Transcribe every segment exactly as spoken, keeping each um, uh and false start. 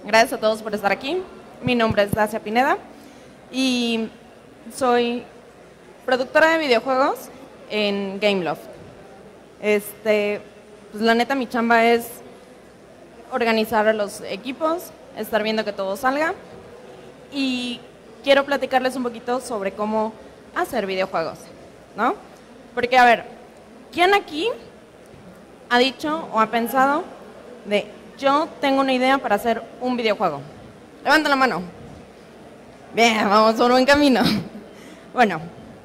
Gracias a todos por estar aquí. Mi nombre es Dacia Pineda y soy productora de videojuegos en Gameloft. Este, pues la neta, mi chamba es organizar a los equipos, estar viendo que todo salga y quiero platicarles un poquito sobre cómo hacer videojuegos, ¿no? Porque, a ver, ¿quién aquí ha dicho o ha pensado de yo tengo una idea para hacer un videojuego? Levanta la mano. Bien, vamos por buen camino. Bueno.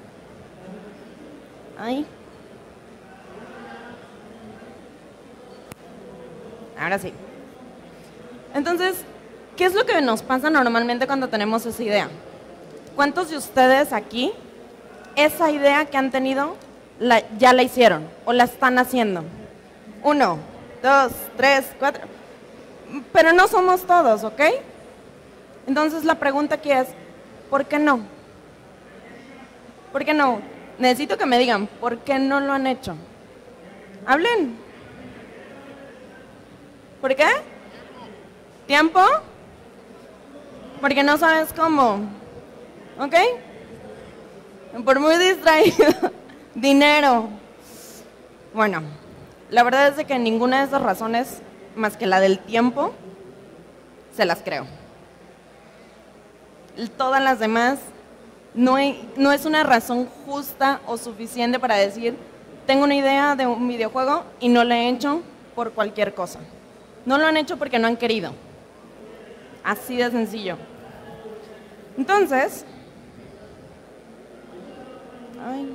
Ahí. Ahora sí. Entonces, ¿qué es lo que nos pasa normalmente cuando tenemos esa idea? ¿Cuántos de ustedes aquí, esa idea que han tenido, la, ya la hicieron o la están haciendo? Uno, dos, tres, cuatro. Pero no somos todos, ¿ok? Entonces la pregunta aquí es, ¿por qué no? ¿Por qué no? Necesito que me digan, ¿por qué no lo han hecho? Hablen. ¿Por qué? ¿Tiempo? Porque no sabes cómo. ¿Ok? Por muy distraído. Dinero. Bueno, la verdad es de que ninguna de esas razones, más que la del tiempo, se las creo. Todas las demás no, hay, no es una razón justa o suficiente para decir tengo una idea de un videojuego y no lo he hecho por cualquier cosa. No lo han hecho porque no han querido. Así de sencillo. Entonces, ay,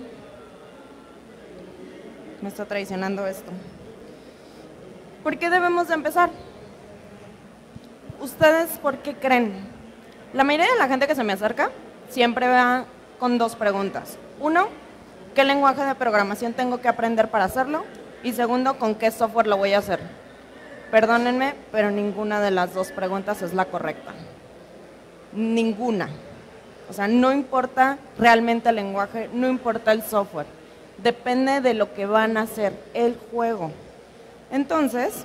me está traicionando esto. ¿Por qué debemos de empezar? ¿Ustedes por qué creen? La mayoría de la gente que se me acerca siempre va con dos preguntas. Uno, ¿qué lenguaje de programación tengo que aprender para hacerlo? Y segundo, ¿con qué software lo voy a hacer? Perdónenme, pero ninguna de las dos preguntas es la correcta. Ninguna. O sea, no importa realmente el lenguaje, no importa el software. Depende de lo que van a hacer, el juego. Entonces,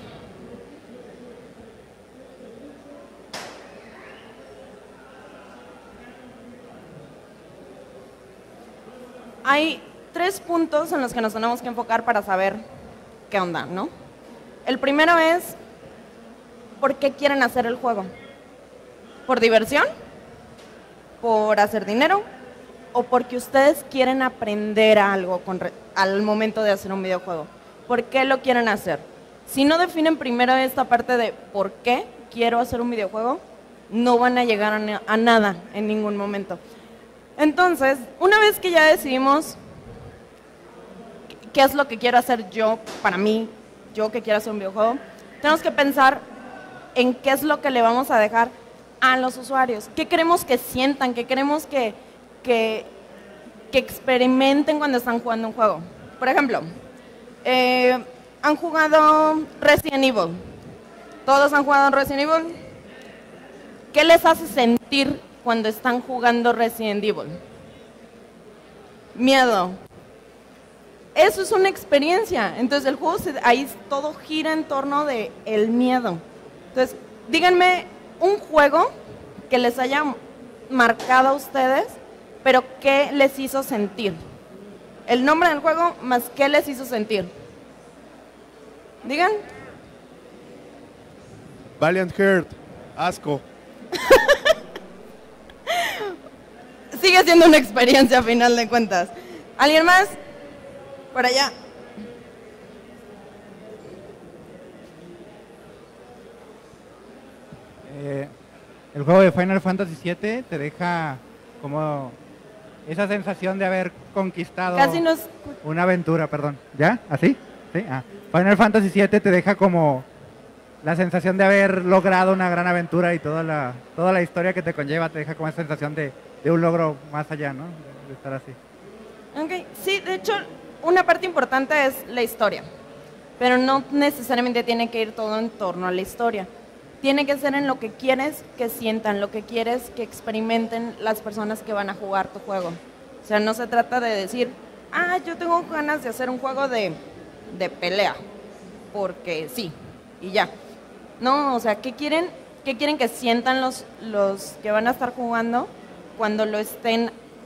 hay tres puntos en los que nos tenemos que enfocar para saber qué onda, ¿no? El primero es, ¿por qué quieren hacer el juego? ¿Por diversión? ¿Por hacer dinero? ¿O porque ustedes quieren aprender algo con re- al momento de hacer un videojuego? ¿Por qué lo quieren hacer? Si no definen primero esta parte de por qué quiero hacer un videojuego, no van a llegar a, na- a nada en ningún momento. Entonces, una vez que ya decidimos qué es lo que quiero hacer yo para mí, yo que quiero hacer un videojuego, tenemos que pensar en qué es lo que le vamos a dejar a los usuarios, qué queremos que sientan, qué queremos que, que, que experimenten cuando están jugando un juego. Por ejemplo, eh, ¿han jugado Resident Evil? ¿Todos han jugado Resident Evil? ¿Qué les hace sentir cuando están jugando Resident Evil? Miedo. Eso es una experiencia. Entonces el juego, se, ahí todo gira en torno de el miedo. Entonces, díganme un juego que les haya marcado a ustedes, pero ¿qué les hizo sentir? El nombre del juego más ¿qué les hizo sentir? Digan. Valiant Heart. Asco. Sigue siendo una experiencia a final de cuentas. ¿Alguien más? Por allá. Eh, el juego de Final Fantasy siete te deja como esa sensación de haber conquistado Casi nos... una aventura, perdón. ¿Ya? ¿Así? ¿Sí? Ah. Final Fantasy siete te deja como la sensación de haber logrado una gran aventura y toda la, toda la historia que te conlleva te deja como esa sensación de, de un logro más allá, ¿no? De, de estar así. Ok, sí, de hecho, una parte importante es la historia, pero no necesariamente tiene que ir todo en torno a la historia. Tiene que ser en lo que quieres que sientan, lo que quieres que experimenten las personas que van a jugar tu juego. O sea, no se trata de decir, ah, yo tengo ganas de hacer un juego de, de pelea, porque sí, y ya. No, o sea, ¿qué quieren qué quieren que sientan los, los que van a estar jugando cuando lo estén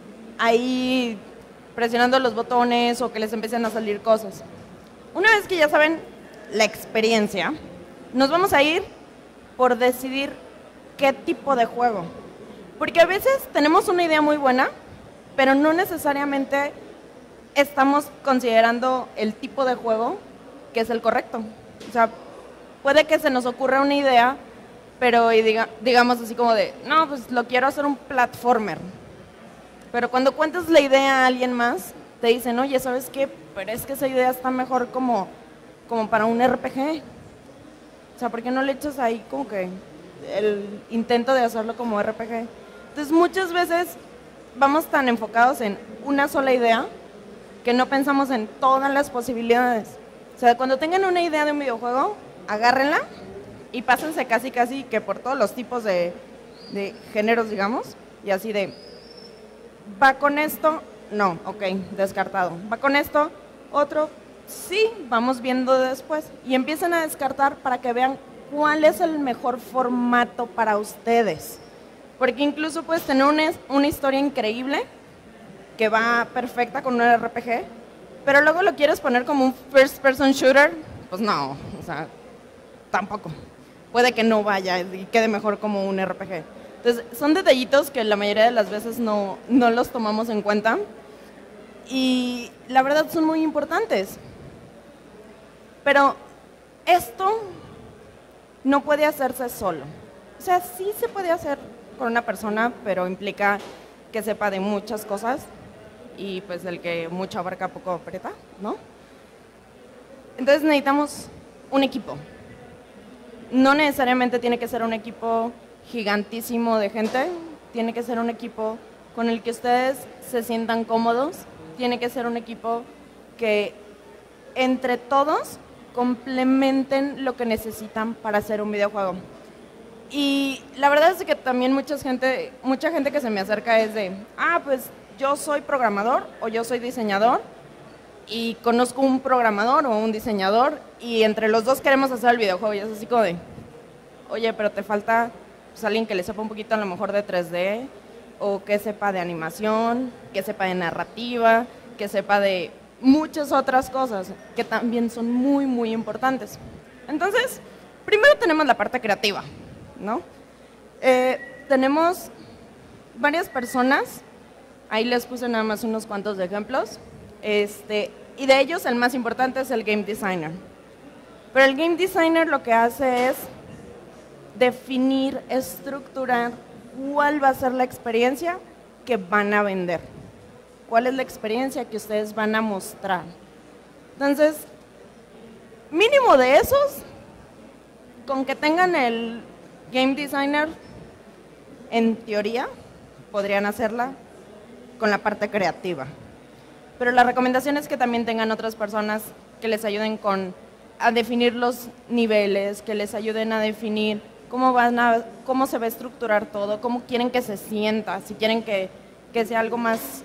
ahí presionando los botones o que les empiecen a salir cosas. Una vez que ya saben la experiencia, nos vamos a ir por decidir qué tipo de juego. Porque a veces tenemos una idea muy buena, pero no necesariamente estamos considerando el tipo de juego que es el correcto. O sea, puede que se nos ocurra una idea, pero y diga, digamos así como de, no, pues lo quiero hacer un platformer. Pero cuando cuentas la idea a alguien más, te dicen, oye, ¿sabes qué? Pero es que esa idea está mejor como, como para un R P G. O sea, ¿por qué no le echas ahí como que el intento de hacerlo como R P G? Entonces, muchas veces vamos tan enfocados en una sola idea que no pensamos en todas las posibilidades. O sea, cuando tengan una idea de un videojuego, agárrenla y pásense casi casi que por todos los tipos de, de géneros, digamos, y así de, ¿va con esto? No, ok, descartado. ¿Va con esto? Otro, sí, vamos viendo después. Y empiezan a descartar para que vean cuál es el mejor formato para ustedes. Porque incluso puedes tener una, una historia increíble que va perfecta con un R P G, pero luego lo quieres poner como un first person shooter, pues no, o sea, tampoco. Puede que no vaya y quede mejor como un R P G. Entonces, son detallitos que la mayoría de las veces no, no los tomamos en cuenta y la verdad son muy importantes. Pero esto no puede hacerse solo. O sea, sí se puede hacer con una persona, pero implica que sepa de muchas cosas y pues el que mucho abarca poco aprieta, ¿no? Entonces necesitamos un equipo. No necesariamente tiene que ser un equipo gigantísimo de gente, tiene que ser un equipo con el que ustedes se sientan cómodos, tiene que ser un equipo que entre todos complementen lo que necesitan para hacer un videojuego. Y la verdad es que también mucha gente, mucha gente que se me acerca es de, ah, pues yo soy programador o yo soy diseñador y conozco un programador o un diseñador y entre los dos queremos hacer el videojuego y es así como de, oye, pero te falta pues, alguien que le sepa un poquito a lo mejor de tres D o que sepa de animación, que sepa de narrativa, que sepa de muchas otras cosas que también son muy, muy importantes. Entonces, primero tenemos la parte creativa, ¿no? Eh, tenemos varias personas, ahí les puse nada más unos cuantos de ejemplos, este, y de ellos el más importante es el game designer. Pero el game designer lo que hace es definir, estructurar cuál va a ser la experiencia que van a vender, cuál es la experiencia que ustedes van a mostrar. Entonces, mínimo de esos, con que tengan el game designer, en teoría, podrían hacerla con la parte creativa. Pero la recomendación es que también tengan otras personas que les ayuden con, a definir los niveles, que les ayuden a definir cómo, van a, cómo se va a estructurar todo, cómo quieren que se sienta, si quieren que, que sea algo más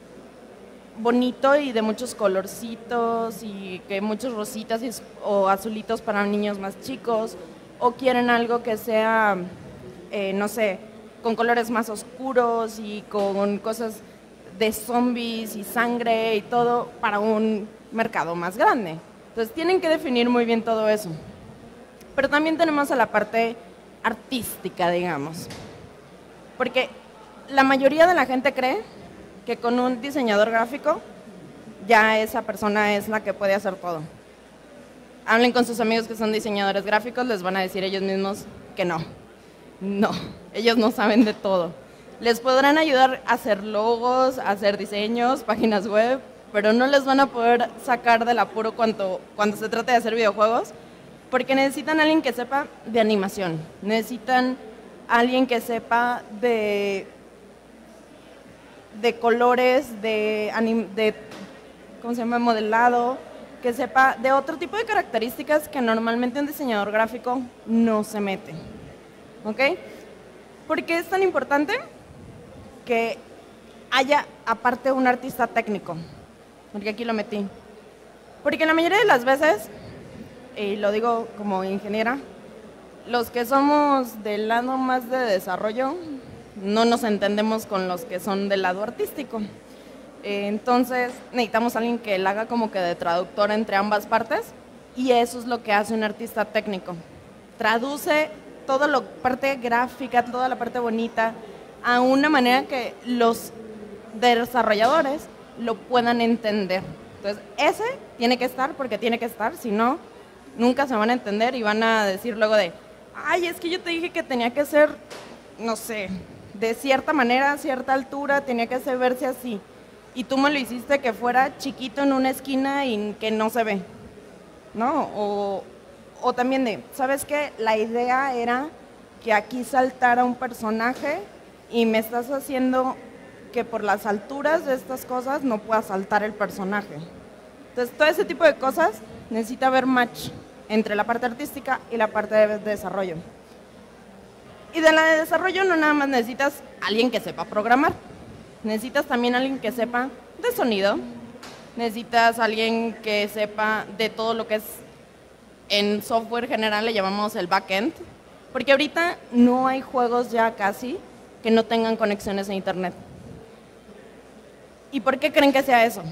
bonito y de muchos colorcitos y que muchos rositas y, o azulitos para niños más chicos, o quieren algo que sea, eh, no sé, con colores más oscuros y con cosas de zombies y sangre y todo para un mercado más grande. Entonces tienen que definir muy bien todo eso. Pero también tenemos a la parte artística, digamos. Porque la mayoría de la gente cree que con un diseñador gráfico ya esa persona es la que puede hacer todo. Hablen con sus amigos que son diseñadores gráficos, les van a decir ellos mismos que no. No, ellos no saben de todo. Les podrán ayudar a hacer logos, a hacer diseños, páginas web, pero no les van a poder sacar del apuro cuando, cuando se trate de hacer videojuegos, porque necesitan a alguien que sepa de animación, necesitan a alguien que sepa de, de colores, de, anim, de ¿cómo se llama? Modelado, que sepa de otro tipo de características que normalmente un diseñador gráfico no se mete. ¿Ok? ¿Por qué es tan importante que haya aparte un artista técnico? Porque aquí lo metí. Porque la mayoría de las veces, y lo digo como ingeniera, los que somos del lado más de desarrollo no nos entendemos con los que son del lado artístico. Eh, entonces necesitamos a alguien que la haga como que de traductor entre ambas partes, y eso es lo que hace un artista técnico. Traduce toda la parte gráfica, toda la parte bonita, a una manera que los desarrolladores lo puedan entender. Entonces ese tiene que estar porque tiene que estar, si no, nunca se van a entender y van a decir luego de, ay, es que yo te dije que tenía que ser, no sé, de cierta manera, a cierta altura, tenía que ser verse así. Y tú me lo hiciste que fuera chiquito en una esquina y que no se ve, ¿no? O, o también de, ¿sabes qué? La idea era que aquí saltara un personaje y me estás haciendo que por las alturas de estas cosas no pueda saltar el personaje. Entonces, todo ese tipo de cosas necesita haber match entre la parte artística y la parte de desarrollo. Y de la de desarrollo no nada más necesitas alguien que sepa programar. Necesitas también alguien que sepa de sonido, necesitas alguien que sepa de todo lo que es, en software general le llamamos el backend, porque ahorita no hay juegos ya casi que no tengan conexiones a internet. ¿Y por qué creen que sea eso?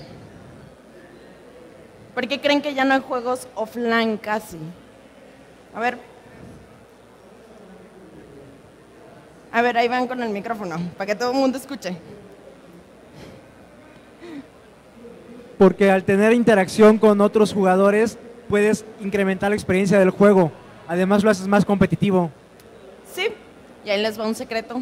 ¿Por qué creen que ya no hay juegos offline casi? A ver. A ver, ahí van con el micrófono, para que todo el mundo escuche. Porque al tener interacción con otros jugadores puedes incrementar la experiencia del juego. Además lo haces más competitivo. Sí, y ahí les va un secreto.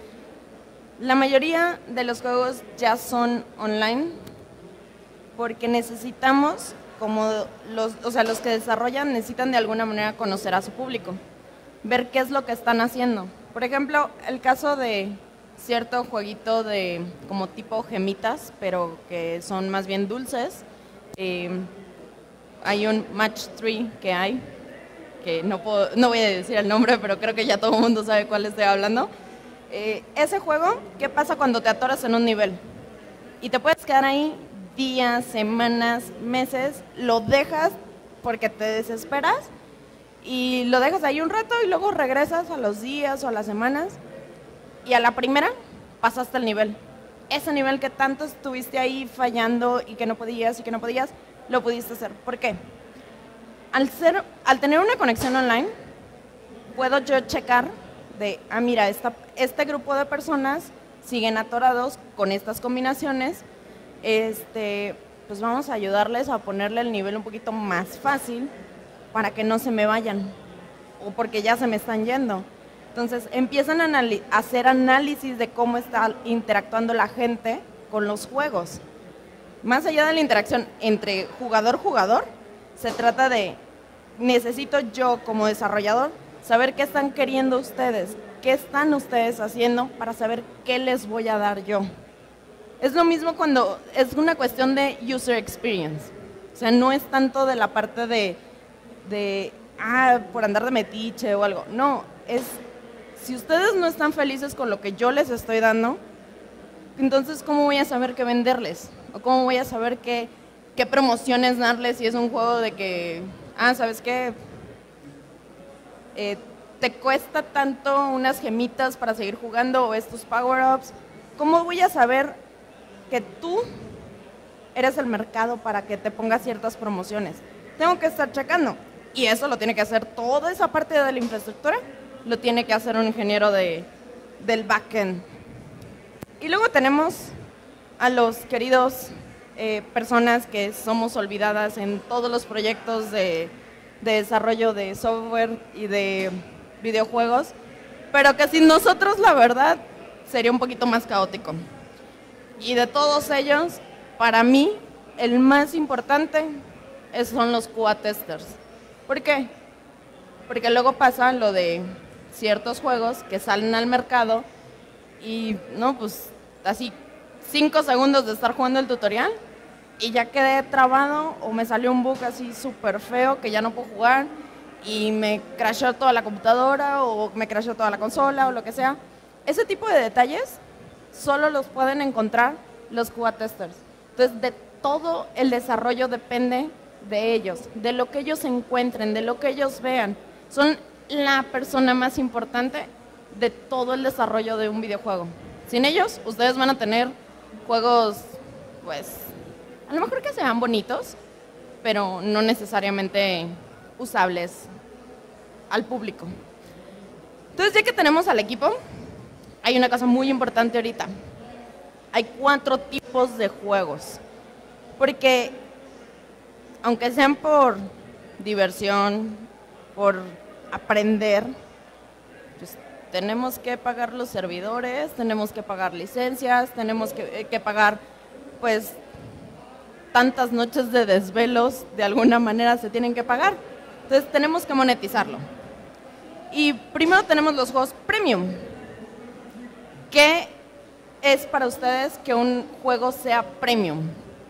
La mayoría de los juegos ya son online porque necesitamos, como los, o sea, los que desarrollan necesitan de alguna manera conocer a su público, ver qué es lo que están haciendo. Por ejemplo, el caso de cierto jueguito de como tipo gemitas, pero que son más bien dulces. Eh, hay un Match tres que hay, que no, puedo, no voy a decir el nombre, pero creo que ya todo el mundo sabe cuál estoy hablando. Eh, ese juego, ¿qué pasa cuando te atoras en un nivel? Y te puedes quedar ahí días, semanas, meses, lo dejas porque te desesperas y lo dejas ahí un rato y luego regresas a los días o a las semanas y a la primera pasaste el nivel. Ese nivel que tanto estuviste ahí fallando y que no podías y que no podías, lo pudiste hacer. ¿Por qué? Al, ser, al tener una conexión online, puedo yo checar de, ah, mira, esta, este grupo de personas siguen atorados con estas combinaciones, este, pues vamos a ayudarles a ponerle el nivel un poquito más fácil para que no se me vayan o porque ya se me están yendo. Entonces empiezan a hacer análisis de cómo está interactuando la gente con los juegos. Más allá de la interacción entre jugador-jugador, se trata de, necesito yo como desarrollador saber qué están queriendo ustedes, qué están ustedes haciendo para saber qué les voy a dar yo. Es lo mismo cuando es una cuestión de user experience. O sea, no es tanto de la parte de, de ah, por andar de metiche o algo. No, es, si ustedes no están felices con lo que yo les estoy dando, entonces, ¿cómo voy a saber qué venderles? ¿O cómo voy a saber qué, qué promociones darles si es un juego de que, ah, ¿sabes qué? Eh, te cuesta tanto unas gemitas para seguir jugando o estos power-ups. ¿Cómo voy a saber que tú eres el mercado para que te pongas ciertas promociones? Tengo que estar checando. Y eso lo tiene que hacer toda esa parte de la infraestructura, lo tiene que hacer un ingeniero de, del backend. Y luego tenemos a los queridos eh, personas que somos olvidadas en todos los proyectos de, de desarrollo de software y de videojuegos, pero que sin nosotros, la verdad, sería un poquito más caótico. Y de todos ellos, para mí, el más importante es, son los Q A testers. ¿Por qué? Porque luego pasa lo de ciertos juegos que salen al mercado y, no, pues, así, cinco segundos de estar jugando el tutorial y ya quedé trabado o me salió un bug así súper feo que ya no puedo jugar y me crashó toda la computadora o me crashó toda la consola o lo que sea. Ese tipo de detalles solo los pueden encontrar los Q A testers. Entonces, de todo el desarrollo depende de ellos, de lo que ellos encuentren, de lo que ellos vean. Son la persona más importante de todo el desarrollo de un videojuego. Sin ellos, ustedes van a tener juegos, pues, a lo mejor que sean bonitos, pero no necesariamente usables al público. Entonces, ya que tenemos al equipo, hay una cosa muy importante ahorita. Hay cuatro tipos de juegos. Porque, aunque sean por diversión, por aprender, pues tenemos que pagar los servidores, tenemos que pagar licencias, tenemos que, que pagar, pues, tantas noches de desvelos, de alguna manera se tienen que pagar. Entonces, tenemos que monetizarlo. Y primero tenemos los juegos premium. ¿Qué es para ustedes que un juego sea premium?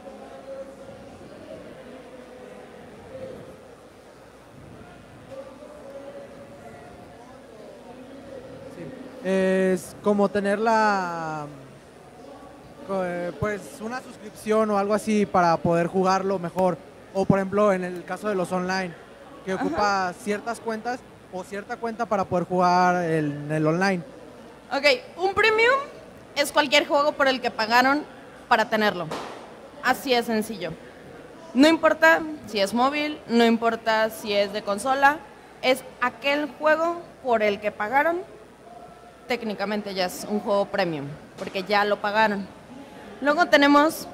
Es como tener la, eh, pues una suscripción o algo así para poder jugarlo mejor. O por ejemplo en el caso de los online, que ocupa ciertas cuentas o cierta cuenta para poder jugar el, en el online. Ok, un premium es cualquier juego por el que pagaron para tenerlo. Así es sencillo. No importa si es móvil, no importa si es de consola, es aquel juego por el que pagaron. Técnicamente ya es un juego premium, porque ya lo pagaron. Luego tenemos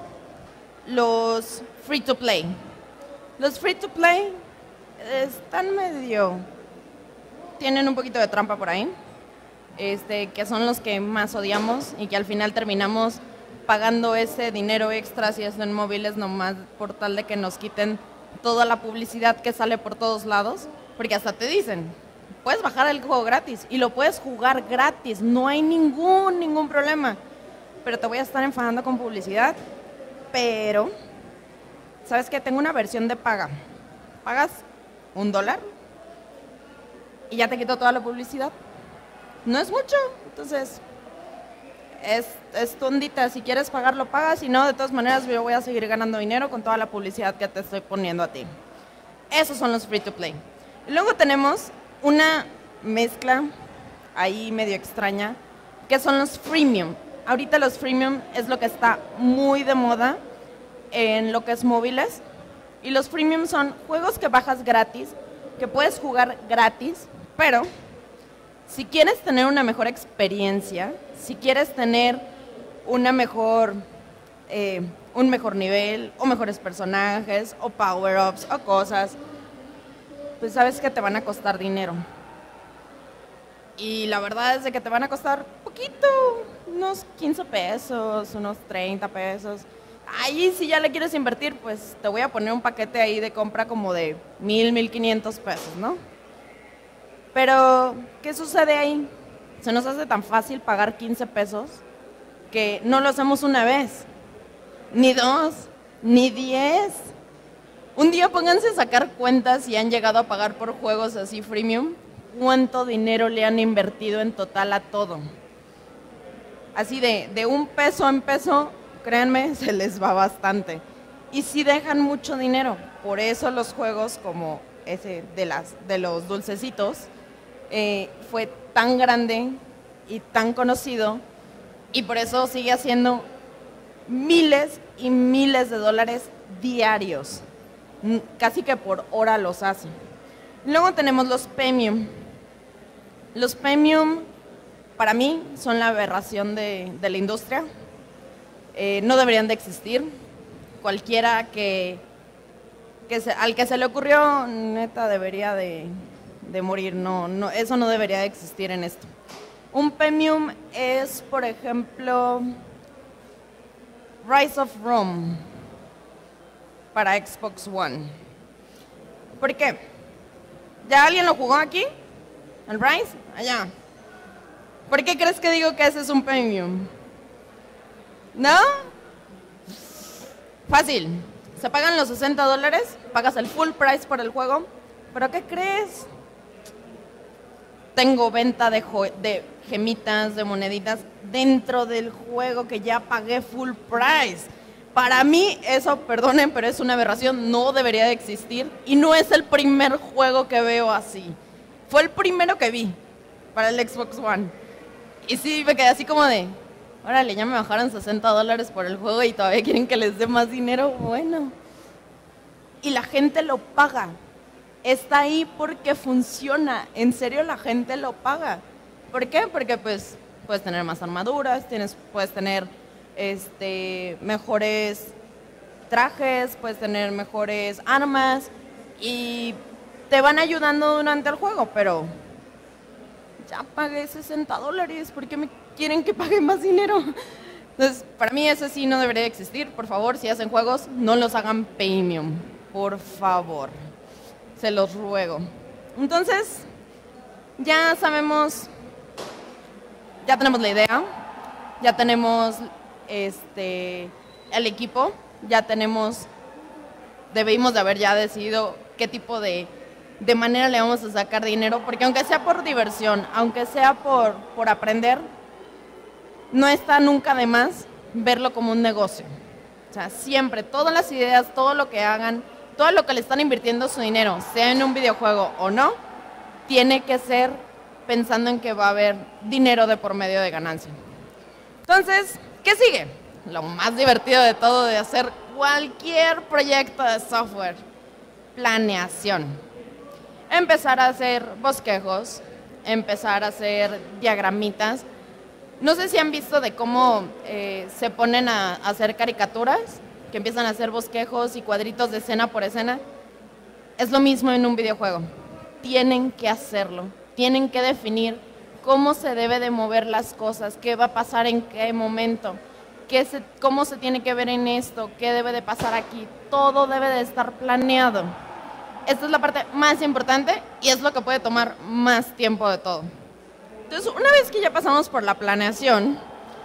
los free to play. Los free to play están medio... tienen un poquito de trampa por ahí, este, que son los que más odiamos y que al final terminamos pagando ese dinero extra si es en móviles nomás por tal de que nos quiten toda la publicidad que sale por todos lados, porque hasta te dicen, puedes bajar el juego gratis y lo puedes jugar gratis, no hay ningún, ningún problema, pero te voy a estar enfadando con publicidad. Pero, ¿sabes qué? Tengo una versión de paga. Pagas un dólar y ya te quito toda la publicidad. No es mucho, entonces es, es tondita. Si quieres pagarlo, pagas. Si no, de todas maneras yo voy a seguir ganando dinero con toda la publicidad que te estoy poniendo a ti. Esos son los free to play. Y luego tenemos una mezcla ahí medio extraña, que son los freemium. Ahorita los freemium es lo que está muy de moda en lo que es móviles. Y los freemium son juegos que bajas gratis, que puedes jugar gratis, pero si quieres tener una mejor experiencia, si quieres tener una mejor, eh, un mejor nivel, o mejores personajes, o power-ups, o cosas, pues sabes que te van a costar dinero. Y la verdad es de que te van a costar poquito, unos quince pesos, unos treinta pesos. Ahí si ya le quieres invertir, pues te voy a poner un paquete ahí de compra como de mil, mil quinientos pesos, ¿no? Pero, ¿qué sucede ahí? Se nos hace tan fácil pagar quince pesos que no lo hacemos una vez, ni dos, ni diez. Un día pónganse a sacar cuentas si han llegado a pagar por juegos así freemium, cuánto dinero le han invertido en total a todo. Así de, de un peso en peso, créanme, se les va bastante. Y sí dejan mucho dinero. Por eso los juegos como ese de, las, de los dulcecitos eh, fue tan grande y tan conocido. Y por eso sigue haciendo miles y miles de dólares diarios. Casi que por hora los hace. Luego tenemos los premium. Los premium, para mí, son la aberración de, de la industria. Eh, no deberían de existir. Cualquiera que, que se, al que se le ocurrió, neta, debería de, de morir. No, no, eso no debería de existir en esto. Un premium es, por ejemplo, Rise of Rome para Xbox One. ¿Por qué? ¿Ya alguien lo jugó aquí? ¿El Rise? Allá. ¿Por qué crees que digo que ese es un premium? ¿No? Fácil. Se pagan los sesenta dólares, pagas el full price por el juego, pero ¿qué crees? Tengo venta de, de gemitas, de moneditas dentro del juego que ya pagué full price. Para mí eso, perdonen, pero es una aberración, no debería de existir y no es el primer juego que veo así. fue el primero que vi para el Xbox One. Y sí, me quedé así como de, órale, ya me bajaron sesenta dólares por el juego y todavía quieren que les dé más dinero. Bueno. Y la gente lo paga. Está ahí porque funciona. En serio, la gente lo paga. ¿Por qué? Porque pues puedes tener más armaduras, tienes, puedes tener este, mejores trajes, puedes tener mejores armas y te van ayudando durante el juego, pero ya pagué sesenta dólares, ¿por qué me quieren que pague más dinero? Entonces, para mí eso sí no debería existir. Por favor, si hacen juegos, no los hagan premium, por favor, se los ruego. Entonces, ya sabemos, ya tenemos la idea, ya tenemos este, el equipo, ya tenemos, debimos de haber ya decidido qué tipo de, de manera le vamos a sacar dinero, porque aunque sea por diversión, aunque sea por, por aprender, no está nunca de más verlo como un negocio. O sea, siempre, todas las ideas, todo lo que hagan, todo lo que le están invirtiendo su dinero, sea en un videojuego o no, tiene que ser pensando en que va a haber dinero de por medio de ganancia. Entonces, ¿qué sigue? Lo más divertido de todo de hacer cualquier proyecto de software, planeación. Empezar a hacer bosquejos, empezar a hacer diagramitas. No sé si han visto de cómo eh, se ponen a, a hacer caricaturas, que empiezan a hacer bosquejos y cuadritos de escena por escena. Es lo mismo en un videojuego. Tienen que hacerlo, tienen que definir cómo se debe de mover las cosas, qué va a pasar en qué momento, qué se, cómo se tiene que ver en esto, qué debe de pasar aquí. Todo debe de estar planeado. Esta es la parte más importante y es lo que puede tomar más tiempo de todo. Entonces, una vez que ya pasamos por la planeación,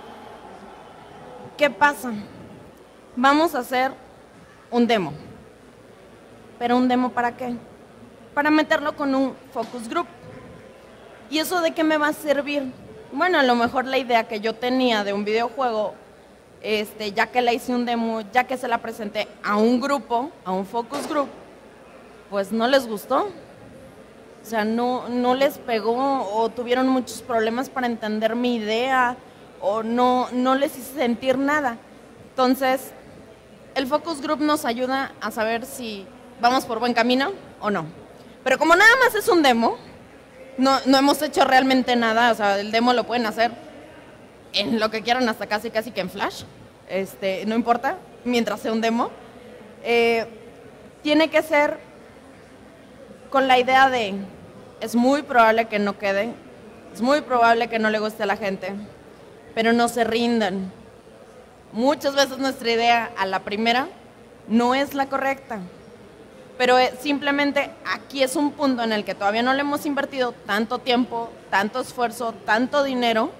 ¿qué pasa? Vamos a hacer un demo. ¿Pero un demo para qué? Para meterlo con un focus group. ¿Y eso de qué me va a servir? Bueno, a lo mejor la idea que yo tenía de un videojuego, este, ya que la hice un demo, ya que se la presenté a un grupo, a un focus group, pues no les gustó. O sea, no, no les pegó o tuvieron muchos problemas para entender mi idea o no, no les hice sentir nada. Entonces, el focus group nos ayuda a saber si vamos por buen camino o no. Pero como nada más es un demo, no, no hemos hecho realmente nada. O sea, el demo lo pueden hacer en lo que quieran, hasta casi casi que en Flash. Este, no importa, mientras sea un demo. Eh, tiene que ser con la idea de, es muy probable que no quede, es muy probable que no le guste a la gente, pero no se rindan. Muchas veces nuestra idea a la primera no es la correcta, pero simplemente aquí es un punto en el que todavía no le hemos invertido tanto tiempo, tanto esfuerzo, tanto dinero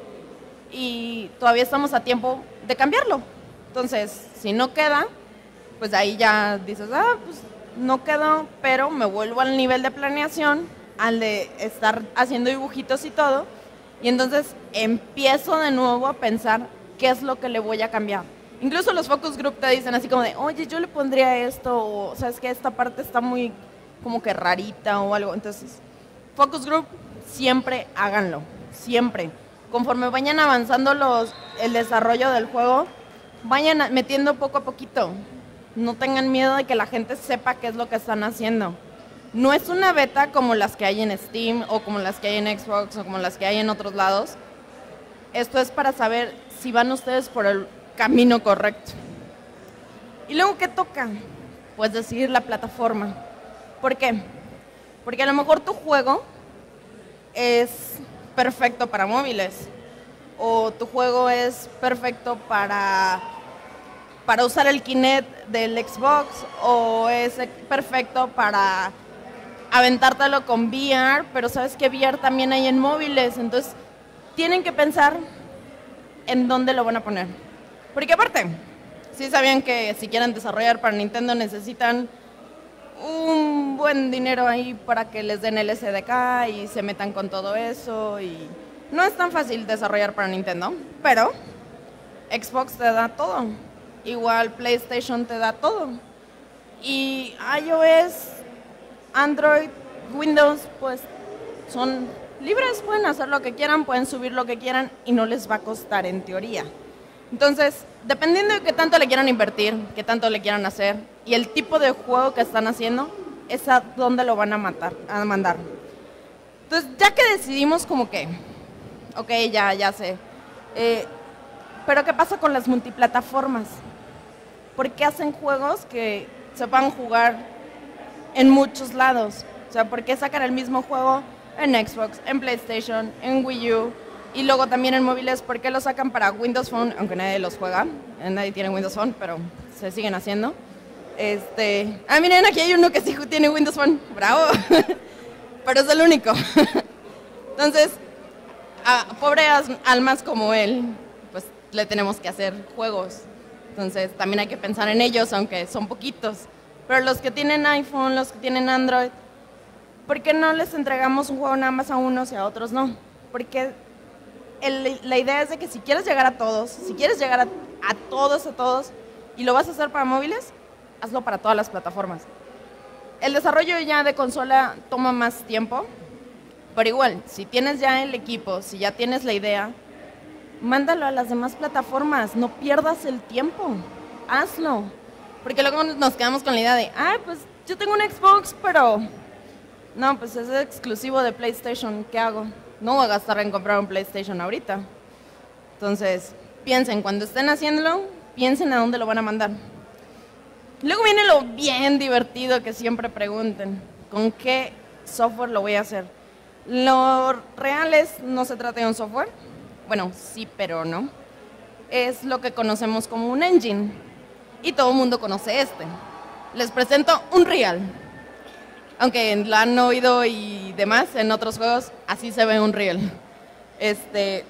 y todavía estamos a tiempo de cambiarlo. Entonces, si no queda, pues ahí ya dices, ah, pues no quedó, pero me vuelvo al nivel de planeación, al de estar haciendo dibujitos y todo, y entonces empiezo de nuevo a pensar qué es lo que le voy a cambiar. Incluso los focus group te dicen así como de, oye, yo le pondría esto, o sabes que esta parte está muy como que rarita o algo. Entonces, focus group, siempre háganlo, siempre. Conforme vayan avanzando los, el desarrollo del juego, vayan metiendo poco a poquito. No tengan miedo de que la gente sepa qué es lo que están haciendo. No es una beta como las que hay en Steam o como las que hay en Xbox o como las que hay en otros lados. Esto es para saber si van ustedes por el camino correcto. ¿Y luego qué toca? Pues decidir la plataforma. ¿Por qué? Porque a lo mejor tu juego es perfecto para móviles o tu juego es perfecto para... para usar el Kinect del Xbox o es perfecto para aventártelo con V R, pero sabes que V R también hay en móviles, entonces tienen que pensar en dónde lo van a poner. Porque aparte, sí sabían que si quieren desarrollar para Nintendo necesitan un buen dinero ahí para que les den el S D K y se metan con todo eso y no es tan fácil desarrollar para Nintendo, pero Xbox te da todo. Igual PlayStation te da todo. Y iOS, Android, Windows, pues son libres, pueden hacer lo que quieran, pueden subir lo que quieran y no les va a costar en teoría. Entonces, dependiendo de qué tanto le quieran invertir, qué tanto le quieran hacer y el tipo de juego que están haciendo, es a dónde lo van a, matar, a mandar. Entonces, ya que decidimos como que, ok, ya, ya sé, eh, pero ¿qué pasa con las multiplataformas? ¿Por qué hacen juegos que se puedan jugar en muchos lados? O sea, ¿por qué sacan el mismo juego en Xbox, en PlayStation, en Wii U y luego también en móviles? ¿Por qué lo sacan para Windows Phone? Aunque nadie los juega, nadie tiene Windows Phone, pero se siguen haciendo. Este, ah, miren, aquí hay uno que sí tiene Windows Phone, bravo, pero es el único. Entonces, a pobres almas como él, pues le tenemos que hacer juegos. Entonces, también hay que pensar en ellos, aunque son poquitos. Pero los que tienen iPhone, los que tienen Android, ¿por qué no les entregamos un juego nada más a unos y a otros no? Porque el, la idea es de que si quieres llegar a todos, si quieres llegar a, a todos, a todos, y lo vas a hacer para móviles, hazlo para todas las plataformas. El desarrollo ya de consola toma más tiempo, pero igual, si tienes ya el equipo, si ya tienes la idea, mándalo a las demás plataformas, no pierdas el tiempo, hazlo. Porque luego nos quedamos con la idea de, ah, pues yo tengo un Xbox, pero no, pues es exclusivo de PlayStation, ¿qué hago? No voy a gastar en comprar un PlayStation ahorita. Entonces, piensen, cuando estén haciéndolo, piensen a dónde lo van a mandar. Luego viene lo bien divertido que siempre pregunten, ¿con qué software lo voy a hacer? Lo real es, no se trata de un software, bueno, sí, pero no. Es lo que conocemos como un engine, y todo el mundo conoce este. Les presento Unreal. Aunque lo han oído y demás en otros juegos, así se ve Unreal. Este,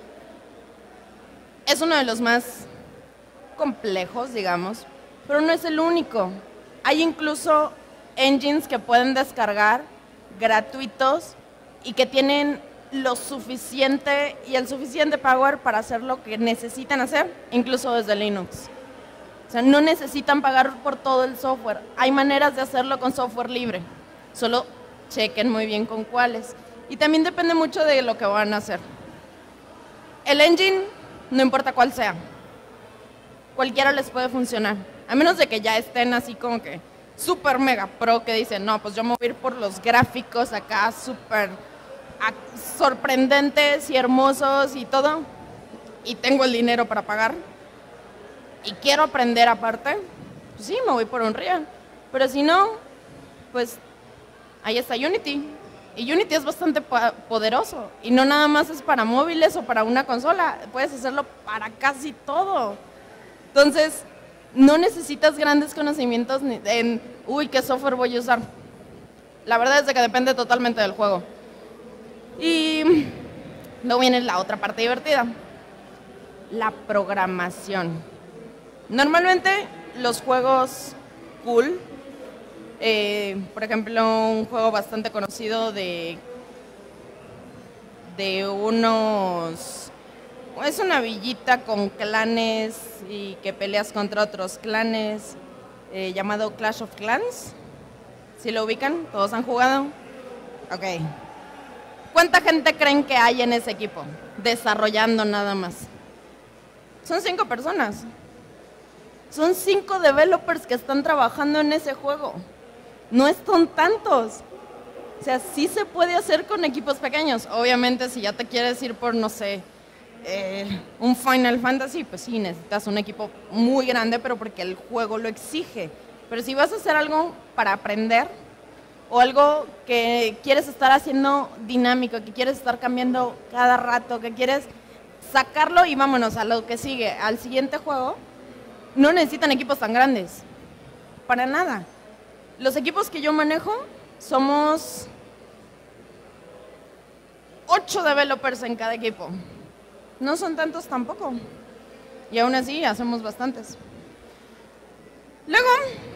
es uno de los más complejos, digamos, pero no es el único. Hay incluso engines que pueden descargar gratuitos y que tienen lo suficiente y el suficiente power para hacer lo que necesitan hacer, incluso desde Linux. O sea, no necesitan pagar por todo el software. Hay maneras de hacerlo con software libre. Solo chequen muy bien con cuáles. Y también depende mucho de lo que van a hacer. El engine, no importa cuál sea, cualquiera les puede funcionar. A menos de que ya estén así como que super mega pro, que dicen, no, pues yo me voy a ir por los gráficos acá súper sorprendentes y hermosos y todo, y tengo el dinero para pagar, y quiero aprender aparte, pues sí, me voy por Unreal. Pero si no, pues ahí está Unity. Y Unity es bastante poderoso. Y no nada más es para móviles o para una consola. Puedes hacerlo para casi todo. Entonces, no necesitas grandes conocimientos en, uy, ¿qué software voy a usar? La verdad es de que depende totalmente del juego. Y luego viene la otra parte divertida. La programación. Normalmente, los juegos cool, eh, por ejemplo, un juego bastante conocido de, de unos... Es una villita con clanes y que peleas contra otros clanes, eh, llamado Clash of Clans. ¿Sí lo ubican? ¿Todos han jugado? Ok. ¿Cuánta gente creen que hay en ese equipo? Desarrollando nada más. Son cinco personas. Son cinco developers que están trabajando en ese juego. No son tantos. O sea, sí se puede hacer con equipos pequeños. Obviamente, si ya te quieres ir por, no sé, eh, un Final Fantasy, pues sí, necesitas un equipo muy grande, pero porque el juego lo exige. Pero si vas a hacer algo para aprender, o algo que quieres estar haciendo dinámico, que quieres estar cambiando cada rato, que quieres sacarlo y vámonos a lo que sigue, al siguiente juego, no necesitan equipos tan grandes, para nada. Los equipos que yo manejo somos ocho developers en cada equipo. No son tantos tampoco. Y aún así hacemos bastantes. Luego,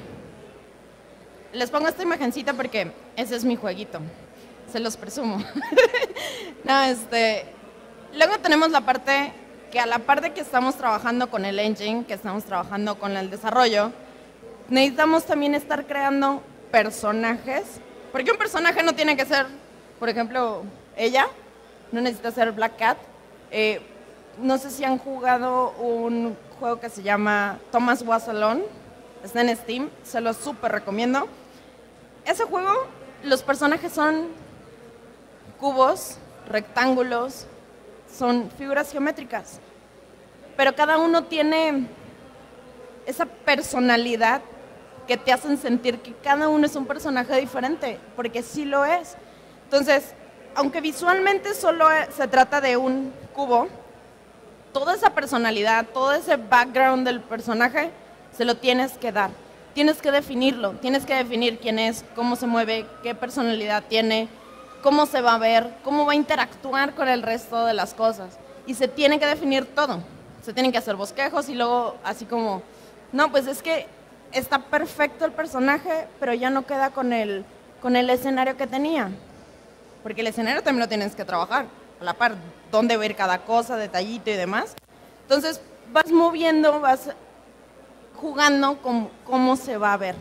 les pongo esta imagencita porque ese es mi jueguito. Se los presumo. No, este, luego tenemos la parte que a la par de que estamos trabajando con el engine, que estamos trabajando con el desarrollo, necesitamos también estar creando personajes, porque un personaje no tiene que ser, por ejemplo, ella, no necesita ser Black Cat. Eh, no sé si han jugado un juego que se llama Thomas Was Alone, está en Steam, se lo súper recomiendo. Ese juego, los personajes son cubos, rectángulos, son figuras geométricas, pero cada uno tiene esa personalidad que te hacen sentir que cada uno es un personaje diferente, porque sí lo es. Entonces, aunque visualmente solo se trata de un cubo, toda esa personalidad, todo ese background del personaje, se lo tienes que dar. Tienes que definirlo, tienes que definir quién es, cómo se mueve, qué personalidad tiene, cómo se va a ver, cómo va a interactuar con el resto de las cosas. Y se tiene que definir todo. Se tienen que hacer bosquejos y luego así como, no, pues es que está perfecto el personaje, pero ya no queda con el, con el escenario que tenía. Porque el escenario también lo tienes que trabajar, a la par, dónde va a ir cada cosa, detallito y demás. Entonces vas moviendo, vas jugando con cómo se va a ver.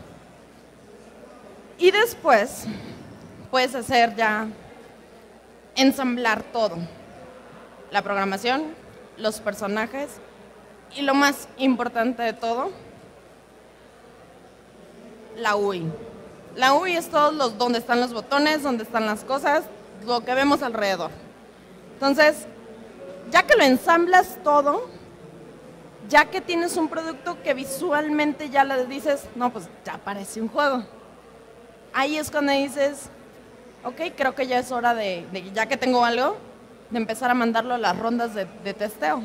Y después puedes hacer ya, ensamblar todo. La programación, los personajes y lo más importante de todo, la U I. La U I es todo los, donde están los botones, donde están las cosas, lo que vemos alrededor. Entonces, ya que lo ensamblas todo, ya que tienes un producto que visualmente ya le dices, no, pues ya parece un juego. Ahí es cuando dices, ok, creo que ya es hora de, de ya que tengo algo, de empezar a mandarlo a las rondas de, de testeo.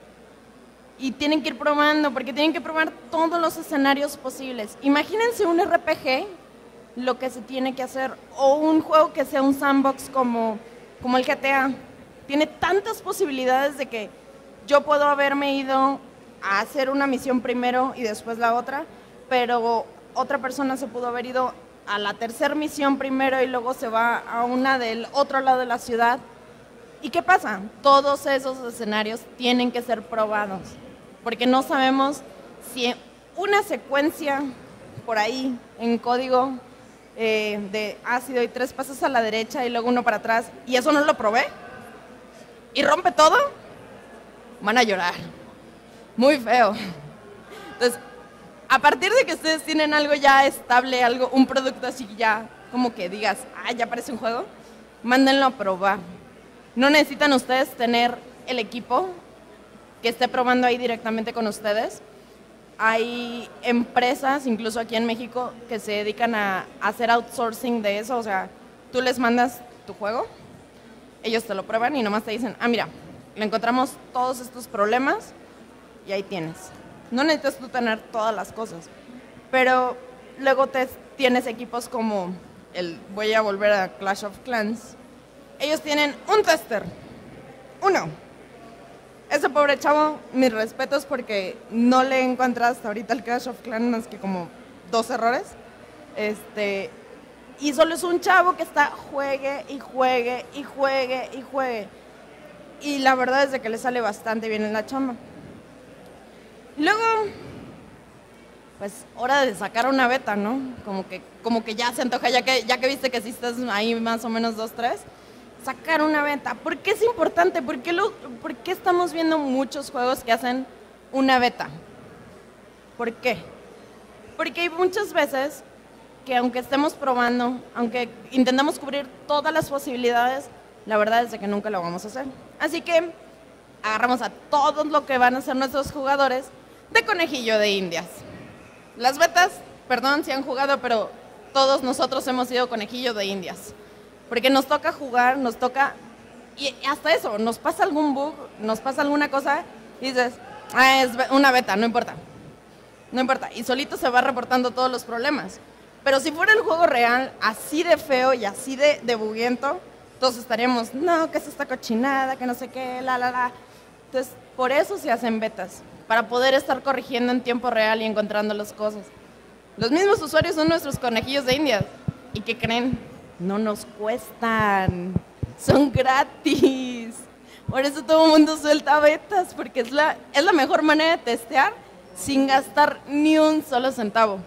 Y tienen que ir probando, porque tienen que probar todos los escenarios posibles. Imagínense un R P G, lo que se tiene que hacer, o un juego que sea un sandbox como, como el G T A. Tiene tantas posibilidades de que yo puedo haberme ido a hacer una misión primero y después la otra, pero otra persona se pudo haber ido a la tercera misión primero y luego se va a una del otro lado de la ciudad. ¿Y qué pasa? Todos esos escenarios tienen que ser probados, porque no sabemos si una secuencia por ahí en código eh, de ácido y tres pasos a la derecha y luego uno para atrás, y eso no lo probé, y rompe todo, van a llorar. Muy feo. Entonces, a partir de que ustedes tienen algo ya estable, algo, un producto así ya, como que digas, ah, ya parece un juego, mándenlo a probar. No necesitan ustedes tener el equipo que esté probando ahí directamente con ustedes. Hay empresas, incluso aquí en México, que se dedican a hacer outsourcing de eso. O sea, tú les mandas tu juego, ellos te lo prueban y nomás te dicen, ah, mira, le encontramos todos estos problemas y ahí tienes. No necesitas tú tener todas las cosas, pero luego te, tienes equipos como el, voy a volver a Clash of Clans. Ellos tienen un tester, uno. Ese pobre chavo, mis respetos, porque no le he encontrado hasta ahorita al Clash of Clans más que como dos errores. Este, y solo es un chavo que está juegue y juegue y juegue y juegue. Y la verdad es de que le sale bastante bien en la chamba. Y luego, pues, hora de sacar una beta, ¿no? Como que, como que ya se antoja, ya que, ya que viste que sí estás ahí más o menos dos, tres, sacar una beta. ¿Por qué es importante? ¿Por qué, lo, ¿Por qué estamos viendo muchos juegos que hacen una beta? ¿Por qué? Porque hay muchas veces que aunque estemos probando, aunque intentamos cubrir todas las posibilidades, la verdad es de que nunca lo vamos a hacer. Así que agarramos a todos lo que van a hacer nuestros jugadores de conejillo de indias. Las betas, perdón si han jugado, pero todos nosotros hemos sido conejillo de indias. Porque nos toca jugar, nos toca, y hasta eso, nos pasa algún bug, nos pasa alguna cosa, y dices, ah, es una beta, no importa. No importa, y solito se va reportando todos los problemas. Pero si fuera el juego real, así de feo y así de, de buguiento, todos estaríamos, no, que es esta cochinada, que no sé qué, la, la, la. Entonces, por eso se hacen betas, para poder estar corrigiendo en tiempo real y encontrando las cosas. Los mismos usuarios son nuestros conejillos de indias. ¿Y qué creen? No nos cuestan, son gratis. Por eso todo el mundo suelta betas, porque es la, es la mejor manera de testear sin gastar ni un solo centavo.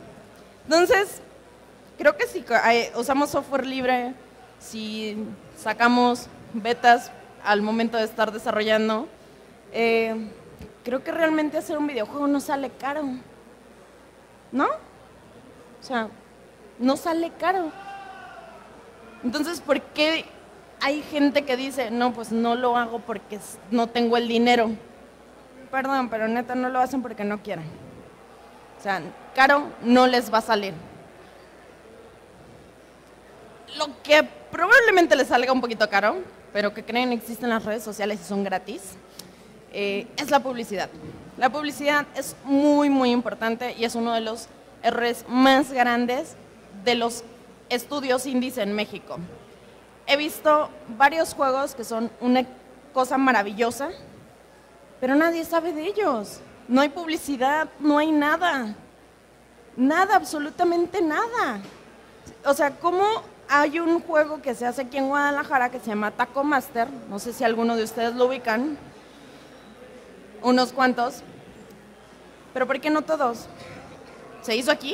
Entonces, creo que si usamos software libre, si sacamos betas al momento de estar desarrollando. Eh, creo que realmente hacer un videojuego no sale caro, ¿no? O sea, no sale caro. Entonces, ¿por qué hay gente que dice, no, pues no lo hago porque no tengo el dinero? Perdón, pero neta no lo hacen porque no quieren. O sea, caro no les va a salir. Lo que probablemente les salga un poquito caro, pero que creen existen las redes sociales y son gratis, eh, es la publicidad. La publicidad es muy, muy importante y es uno de los errores más grandes de los estudios indies en México. He visto varios juegos que son una cosa maravillosa, pero nadie sabe de ellos. No hay publicidad, no hay nada. Nada, absolutamente nada. O sea, ¿cómo hay un juego que se hace aquí en Guadalajara que se llama Taco Master? No sé si alguno de ustedes lo ubican. Unos cuantos. Pero ¿por qué no todos? ¿Se hizo aquí?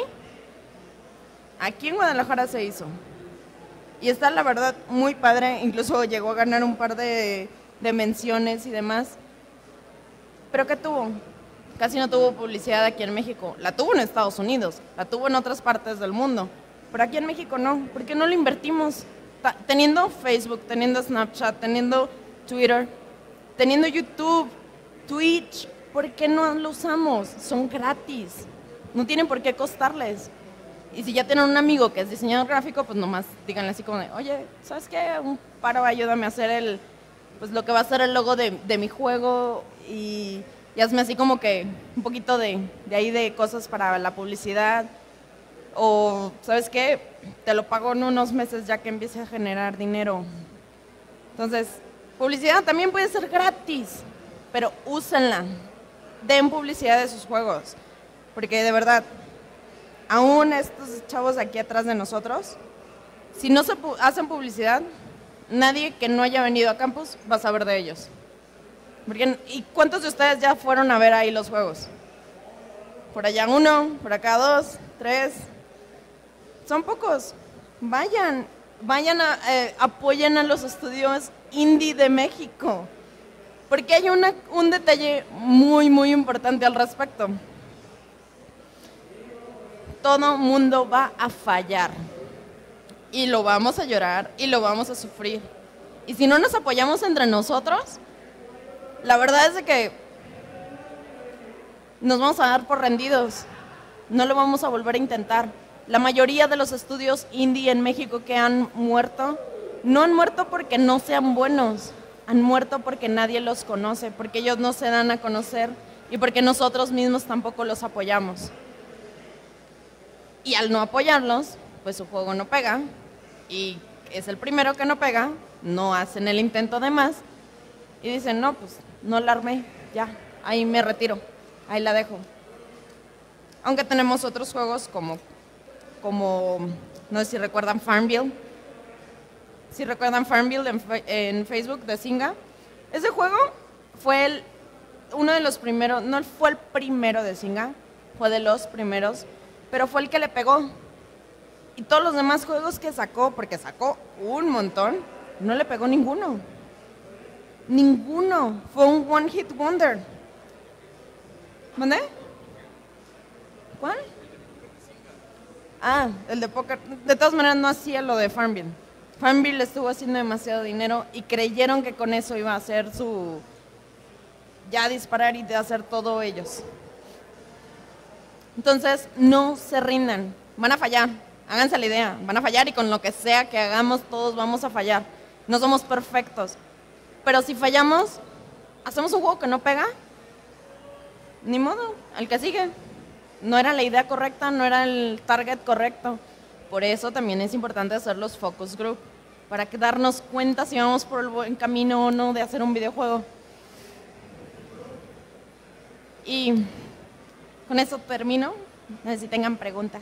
Aquí en Guadalajara se hizo. Y está, la verdad, muy padre. Incluso llegó a ganar un par de, de menciones y demás. ¿Pero qué tuvo? Casi no tuvo publicidad aquí en México. La tuvo en Estados Unidos, la tuvo en otras partes del mundo. Pero aquí en México no. ¿Por qué no lo invertimos? Ta- teniendo Facebook, teniendo Snapchat, teniendo Twitter, teniendo YouTube, Twitch, ¿por qué no lo usamos? Son gratis. No tienen por qué costarles. Y si ya tienen un amigo que es diseñador gráfico, pues nomás díganle así como de, oye, ¿sabes qué? Un paro, ayúdame a hacer el, pues lo que va a ser el logo de, de mi juego y, y hazme así como que un poquito de, de ahí de cosas para la publicidad. O, ¿sabes qué? Te lo pago en unos meses ya que empiece a generar dinero. Entonces, publicidad también puede ser gratis, pero úsenla. Den publicidad de sus juegos. Porque de verdad, aún estos chavos aquí atrás de nosotros, si no se pu- hacen publicidad, nadie que no haya venido a campus va a saber de ellos. Porque, ¿y cuántos de ustedes ya fueron a ver ahí los juegos? Por allá uno, por acá dos, tres. Son pocos. Vayan, vayan a, eh, apoyen a los estudios indie de México. Porque hay una, un detalle muy, muy importante al respecto. Todo mundo va a fallar. Y lo vamos a llorar y lo vamos a sufrir. Y si no nos apoyamos entre nosotros, la verdad es de que nos vamos a dar por rendidos. No lo vamos a volver a intentar. La mayoría de los estudios indie en México que han muerto, no han muerto porque no sean buenos, han muerto porque nadie los conoce, porque ellos no se dan a conocer y porque nosotros mismos tampoco los apoyamos. Y al no apoyarlos, pues su juego no pega, y es el primero que no pega, no hacen el intento de más, y dicen, no, pues no la armé, ya, ahí me retiro, ahí la dejo. Aunque tenemos otros juegos como, como no sé si recuerdan Farmville, si recuerdan Farmville en, en Facebook de Zynga, ese juego fue el, uno de los primeros, no fue el primero de Zynga, fue de los primeros, pero fue el que le pegó. Y todos los demás juegos que sacó, porque sacó un montón, no le pegó ninguno. Ninguno. Fue un one hit wonder. ¿Dónde? ¿Cuál? Ah, el de póker. De todas maneras no hacía lo de Farmville. Farmville estuvo haciendo demasiado dinero y creyeron que con eso iba a hacer su... ya disparar y de hacer todo ellos. Entonces, no se rindan. Van a fallar. Háganse la idea. Van a fallar y con lo que sea que hagamos, todos vamos a fallar. No somos perfectos. Pero si fallamos, hacemos un juego que no pega, ni modo, al que sigue. No era la idea correcta, no era el target correcto. Por eso también es importante hacer los focus group, para que darnos cuenta si vamos por el buen camino o no de hacer un videojuego. Y con eso termino. No sé si tengan preguntas.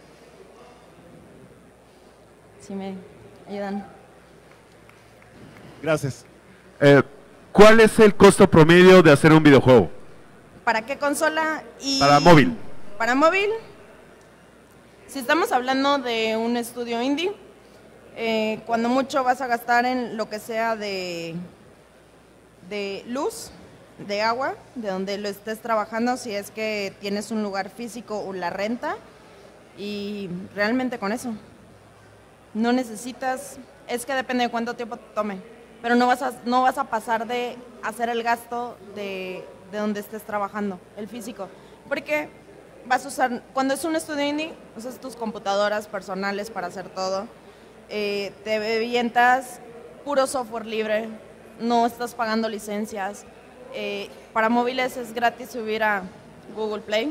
Si me ayudan. Gracias. Eh, ¿Cuál es el costo promedio de hacer un videojuego? ¿Para qué consola? Y Para móvil. Para móvil, si estamos hablando de un estudio indie, Eh, cuando mucho vas a gastar en lo que sea de, de luz, de agua, de donde lo estés trabajando, si es que tienes un lugar físico o la renta, y realmente con eso. No necesitas, es que depende de cuánto tiempo te tome, pero no vas a, no vas a pasar de hacer el gasto de, de donde estés trabajando, el físico, porque vas a usar, cuando es un estudio indie, usas tus computadoras personales para hacer todo, eh, te avientas puro software libre, no estás pagando licencias, eh, para móviles es gratis subir a Google Play.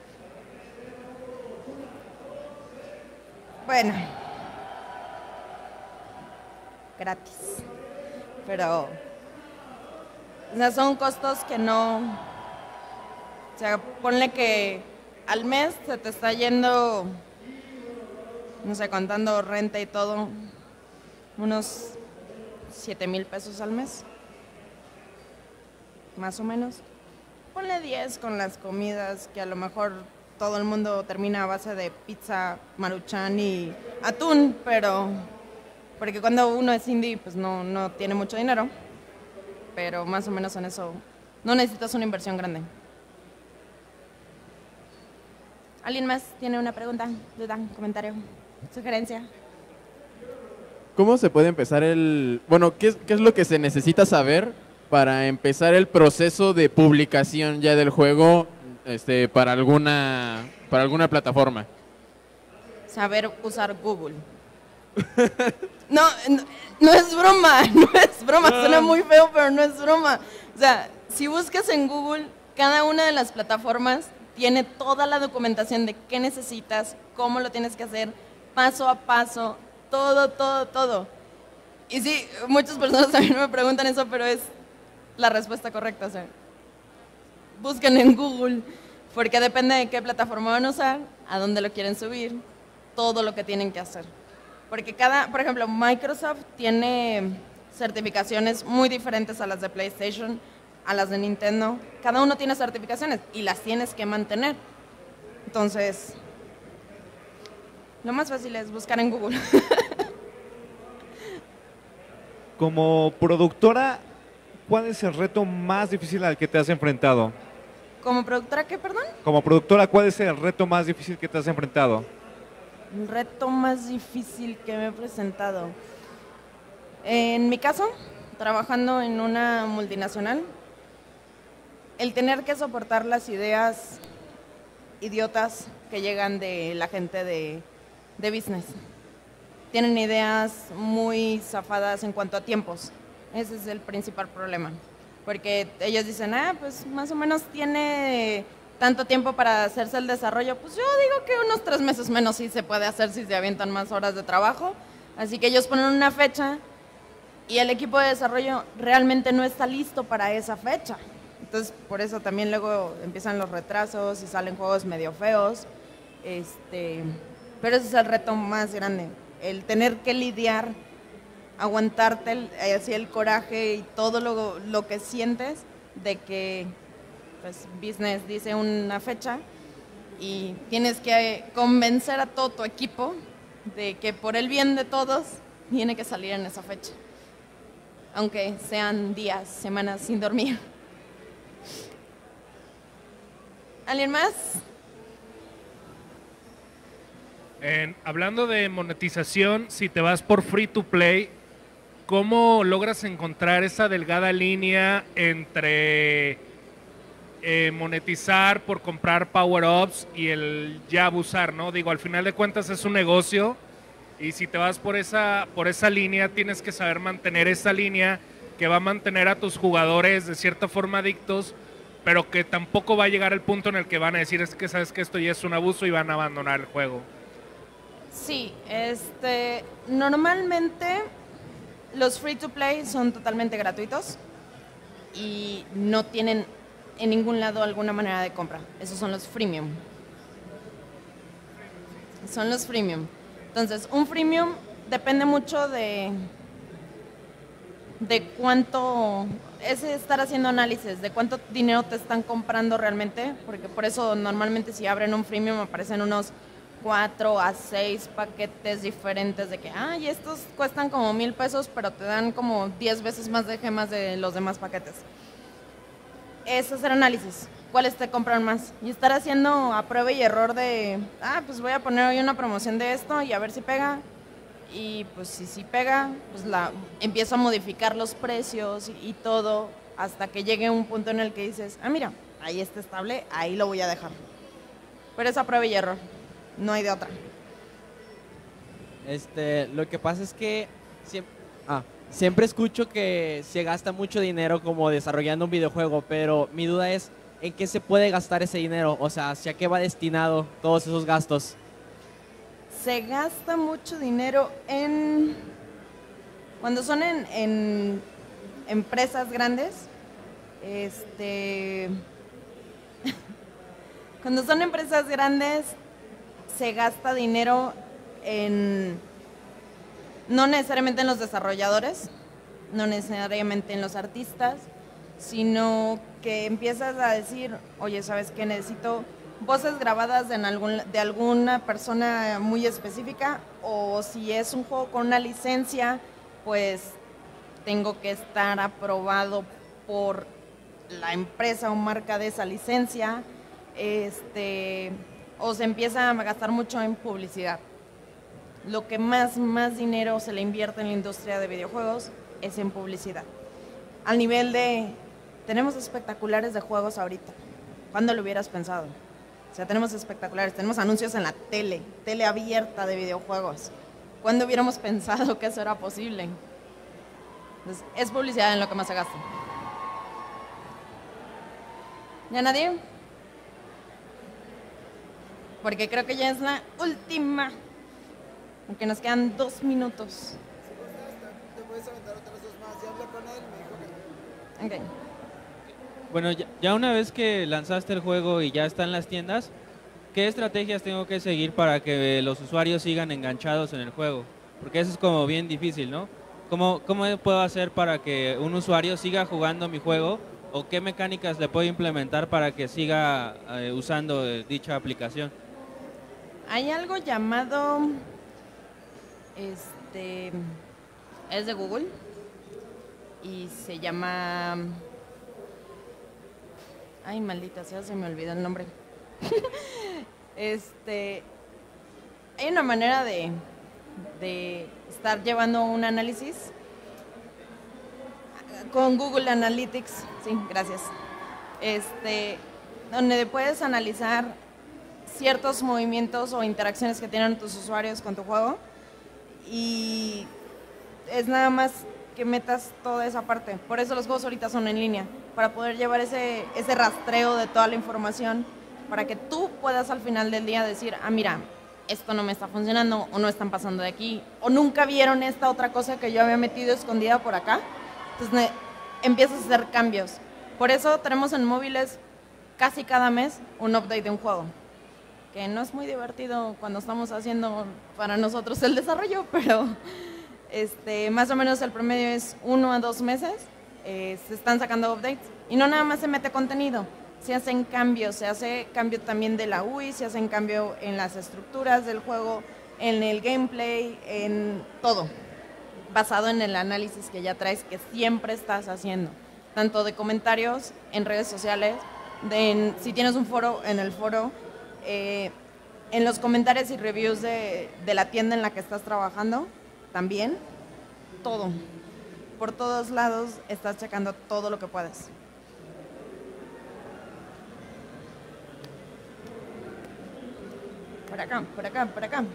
Bueno, gratis, pero o sea, son costos que no, o sea, ponle que al mes se te está yendo, no sé, contando renta y todo, unos siete mil pesos al mes, más o menos. Ponle diez con las comidas, que a lo mejor todo el mundo termina a base de pizza, maruchan y atún, pero porque cuando uno es indie pues no, no tiene mucho dinero, pero más o menos en eso no necesitas una inversión grande. ¿Alguien más tiene una pregunta, duda, comentario, sugerencia? ¿Cómo se puede empezar el... Bueno, ¿qué es, qué es lo que se necesita saber para empezar el proceso de publicación ya del juego este, para alguna, para alguna plataforma? Saber usar Google. No, no, no es broma, no es broma, suena muy feo, pero no es broma. O sea, si buscas en Google, cada una de las plataformas tiene toda la documentación de qué necesitas, cómo lo tienes que hacer, paso a paso, todo, todo, todo. Y sí, muchas personas también me preguntan eso, pero es la respuesta correcta. O sea, busquen en Google, porque depende de qué plataforma van a usar, a dónde lo quieren subir, todo lo que tienen que hacer. Porque cada, por ejemplo, Microsoft tiene certificaciones muy diferentes a las de PlayStation, a las de Nintendo. Cada uno tiene certificaciones y las tienes que mantener. Entonces, lo más fácil es buscar en Google. Como productora, ¿cuál es el reto más difícil al que te has enfrentado? ¿Como productora qué, perdón? Como productora, ¿cuál es el reto más difícil que te has enfrentado? El reto más difícil que me he presentado. En mi caso, trabajando en una multinacional, el tener que soportar las ideas idiotas que llegan de la gente de, de business. Tienen ideas muy zafadas en cuanto a tiempos. Ese es el principal problema. Porque ellos dicen, ah, pues más o menos tiene tanto tiempo para hacerse el desarrollo. Pues yo digo que unos tres meses menos sí se puede hacer si se avientan más horas de trabajo. Así que ellos ponen una fecha y el equipo de desarrollo realmente no está listo para esa fecha. Entonces, por eso también luego empiezan los retrasos y salen juegos medio feos. Este, pero ese es el reto más grande, el tener que lidiar, aguantarte el, así el coraje y todo lo, lo que sientes de que pues, business dice una fecha y tienes que convencer a todo tu equipo de que por el bien de todos tiene que salir en esa fecha, aunque sean días, semanas sin dormir. ¿Alguien más? En, hablando de monetización, si te vas por free to play, ¿cómo logras encontrar esa delgada línea entre eh, monetizar por comprar power-ups y el ya abusar, ¿no? Digo, al final de cuentas es un negocio y si te vas por esa, por esa línea, tienes que saber mantener esa línea que va a mantener a tus jugadores de cierta forma adictos, pero que tampoco va a llegar el punto en el que van a decir, es que sabes que esto ya es un abuso y van a abandonar el juego. Sí, este, normalmente los free to play son totalmente gratuitos y no tienen en ningún lado alguna manera de compra. Esos son los freemium. Son los freemium. Entonces, un freemium depende mucho de, de cuánto, es estar haciendo análisis de cuánto dinero te están comprando realmente, porque por eso normalmente si abren un freemium aparecen unos cuatro a seis paquetes diferentes de que, ay, estos cuestan como mil pesos, pero te dan como diez veces más de gemas de los demás paquetes. Es hacer análisis, cuáles te compran más y estar haciendo a prueba y error de, ah, pues voy a poner hoy una promoción de esto y a ver si pega. Y pues si sí pega, pues la empiezo a modificar los precios y, y todo hasta que llegue un punto en el que dices, ah, mira, ahí está estable, ahí lo voy a dejar. Pero es a prueba y error, no hay de otra. Este, lo que pasa es que siempre, ah, siempre escucho que se gasta mucho dinero como desarrollando un videojuego, pero mi duda es, ¿en qué se puede gastar ese dinero? O sea, ¿hacia qué va destinado todos esos gastos? Se gasta mucho dinero en... Cuando son en, en empresas grandes, este... Cuando son empresas grandes, se gasta dinero en... No necesariamente en los desarrolladores, no necesariamente en los artistas, sino que empiezas a decir, oye, ¿sabes qué? Necesito voces grabadas de, en algún, de alguna persona muy específica, o si es un juego con una licencia, pues tengo que estar aprobado por la empresa o marca de esa licencia, este, o se empieza a gastar mucho en publicidad. Lo que más, más dinero se le invierte en la industria de videojuegos es en publicidad. Al nivel de, tenemos espectaculares de juegos ahorita. ¿Cuándo lo hubieras pensado? O sea, tenemos espectaculares, tenemos anuncios en la tele, tele abierta de videojuegos. ¿Cuándo hubiéramos pensado que eso era posible? Entonces, es publicidad en lo que más se gasta. ¿Ya nadie? Porque creo que ya es la última. Aunque nos quedan dos minutos. Te puedes aventar otras dos más. Ya hablé con él, me dijo que... Ok. Bueno, ya, ya una vez que lanzaste el juego y ya está en las tiendas, ¿qué estrategias tengo que seguir para que los usuarios sigan enganchados en el juego? Porque eso es como bien difícil, ¿no? ¿Cómo, cómo puedo hacer para que un usuario siga jugando mi juego? ¿O qué mecánicas le puedo implementar para que siga eh, usando eh, dicha aplicación? Hay algo llamado... Este... Es de Google. Y se llama... Ay, maldita sea, se me olvidó el nombre. este, hay una manera de, de estar llevando un análisis con Google Analytics, sí, gracias. Este, donde puedes analizar ciertos movimientos o interacciones que tienen tus usuarios con tu juego y es nada más que metas toda esa parte. Por eso los juegos ahorita son en línea, para poder llevar ese, ese rastreo de toda la información, para que tú puedas al final del día decir, ah, mira, esto no me está funcionando, o no están pasando de aquí, o nunca vieron esta otra cosa que yo había metido escondida por acá. Entonces empiezas a hacer cambios. Por eso tenemos en móviles casi cada mes un update de un juego, que no es muy divertido cuando estamos haciendo para nosotros el desarrollo, pero... Este, más o menos el promedio es uno a dos meses, eh, se están sacando updates y no nada más se mete contenido, se hacen cambios, se hace cambio también de la U I, se hacen cambio en las estructuras del juego, en el gameplay, en todo, basado en el análisis que ya traes, que siempre estás haciendo, tanto de comentarios en redes sociales, de en, si tienes un foro, en el foro, eh, en los comentarios y reviews de, de la tienda en la que estás trabajando. También, todo. Por todos lados estás checando todo lo que puedes. Por acá, por acá, por acá.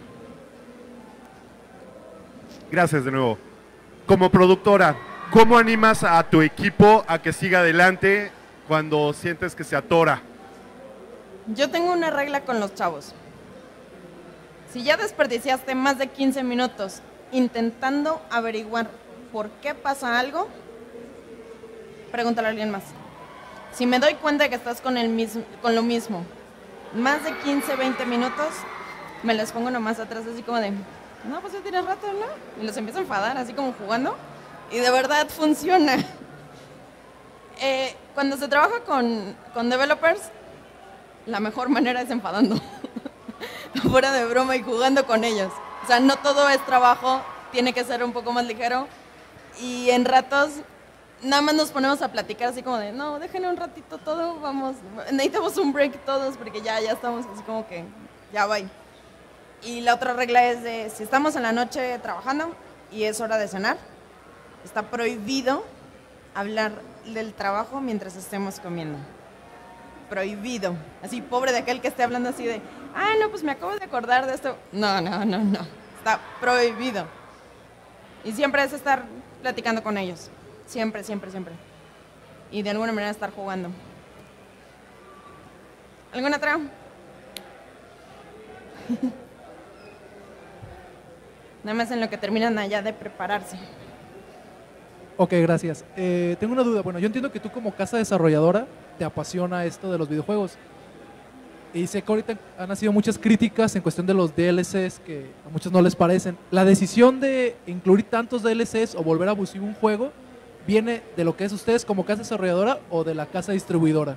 Gracias de nuevo. Como productora, ¿cómo animas a tu equipo a que siga adelante cuando sientes que se atora? Yo tengo una regla con los chavos. Si ya desperdiciaste más de quince minutos intentando averiguar por qué pasa algo, pregúntale a alguien más. Si me doy cuenta de que estás con, el mismo, con lo mismo, más de quince, veinte minutos, me les pongo nomás atrás así como de, no, pues ya tienes rato, ¿no? Y los empiezo a enfadar así como jugando y de verdad funciona. Eh, cuando se trabaja con, con developers, la mejor manera es enfadando. fuera de broma y jugando con ellos. O sea, no todo es trabajo, tiene que ser un poco más ligero. Y en ratos nada más nos ponemos a platicar así como de, no, déjenme un ratito todo, vamos, necesitamos un break todos porque ya, ya estamos así como que, ya va. Y la otra regla es de, si estamos en la noche trabajando y es hora de cenar, está prohibido hablar del trabajo mientras estemos comiendo. Prohibido. Así, pobre de aquel que esté hablando así de, ah, no, pues me acabo de acordar de esto. No, no, no, no. Está prohibido. Y siempre es estar platicando con ellos. Siempre, siempre, siempre. Y de alguna manera estar jugando. ¿Alguna otra? Nada más en lo que terminan allá de prepararse. Ok, gracias. Eh, tengo una duda. Bueno, yo entiendo que tú como casa desarrolladora te apasiona esto de los videojuegos. Y sé que ahorita han sido muchas críticas en cuestión de los D L Cs que a muchos no les parecen. ¿La decisión de incluir tantos D L Cs o volver abusivo un juego viene de lo que es ustedes como casa desarrolladora o de la casa distribuidora?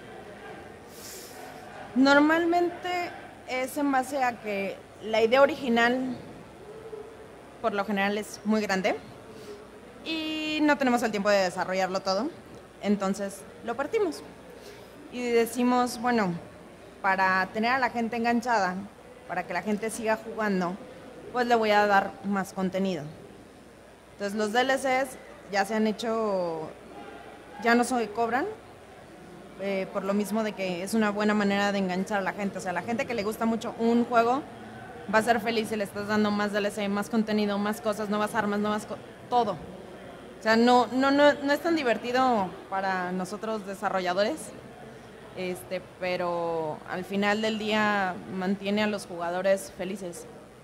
Normalmente es en base a que la idea original por lo general es muy grande y no tenemos el tiempo de desarrollarlo todo, entonces lo partimos y decimos, bueno, para tener a la gente enganchada, para que la gente siga jugando, pues le voy a dar más contenido. Entonces los D L Cs ya se han hecho, ya no se cobran, eh, por lo mismo de que es una buena manera de enganchar a la gente. O sea, la gente que le gusta mucho un juego va a ser feliz si le estás dando más D L C, más contenido, más cosas, nuevas armas, nuevas co- todo. O sea, no, no, no, no es tan divertido para nosotros desarrolladores, este, pero al final del día mantiene a los jugadores felices.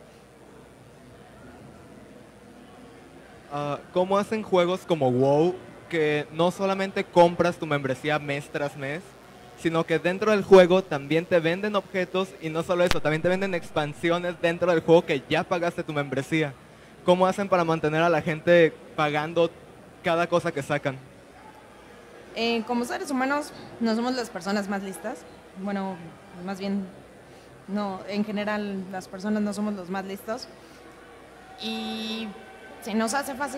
Uh, ¿Cómo hacen juegos como WoW que no solamente compras tu membresía mes tras mes, sino que dentro del juego también te venden objetos y no solo eso, también te venden expansiones dentro del juego que ya pagaste tu membresía? ¿Cómo hacen para mantener a la gente pagando cada cosa que sacan? Eh, como seres humanos no somos las personas más listas. Bueno, más bien, no, en general las personas no somos los más listos. Y se nos hace fácil.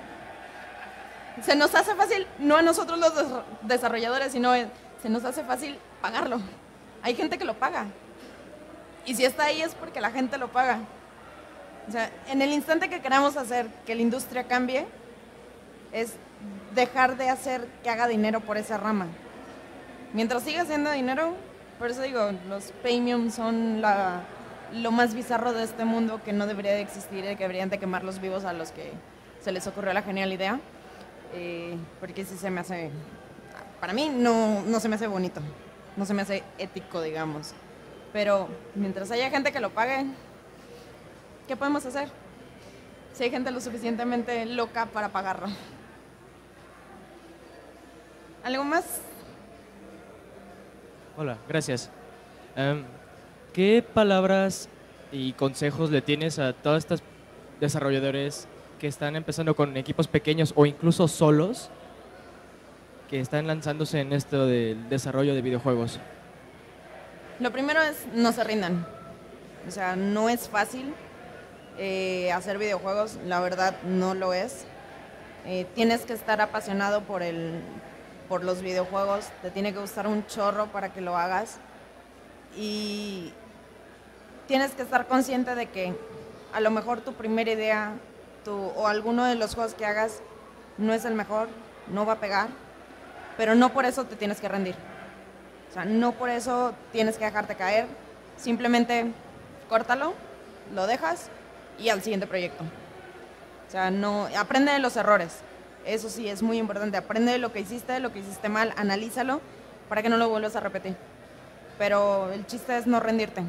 Se nos hace fácil, no a nosotros los des- desarrolladores, sino eh, se nos hace fácil pagarlo. Hay gente que lo paga. Y si está ahí es porque la gente lo paga. O sea, en el instante que queramos hacer que la industria cambie, es dejar de hacer que haga dinero por esa rama. Mientras siga haciendo dinero, por eso digo, los premium son la, lo más bizarro de este mundo que no debería de existir y que deberían de quemarlos vivos a los que se les ocurrió la genial idea. Eh, porque sí se me hace, para mí no, no se me hace bonito, no se me hace ético, digamos. Pero mientras haya gente que lo pague, ¿qué podemos hacer? Si hay gente lo suficientemente loca para pagarlo. ¿Algo más? Hola, gracias. Um, ¿Qué palabras y consejos le tienes a todos estos desarrolladores que están empezando con equipos pequeños o incluso solos, que están lanzándose en esto del desarrollo de videojuegos? Lo primero es no se rindan. O sea, no es fácil eh, hacer videojuegos, la verdad no lo es. Eh, tienes que estar apasionado por el, por los videojuegos, te tiene que gustar un chorro para que lo hagas y tienes que estar consciente de que a lo mejor tu primera idea tu, o alguno de los juegos que hagas no es el mejor, no va a pegar, pero no por eso te tienes que rendir. O sea, no por eso tienes que dejarte caer, simplemente córtalo, lo dejas y al siguiente proyecto. O sea, no, aprende de los errores. Eso sí, es muy importante. Aprende de lo que hiciste, lo que hiciste mal, analízalo para que no lo vuelvas a repetir. Pero el chiste es no rendirte.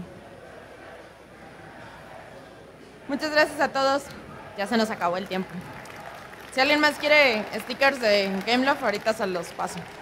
Muchas gracias a todos. Ya se nos acabó el tiempo. Si alguien más quiere stickers de Gameloft, ahorita se los paso.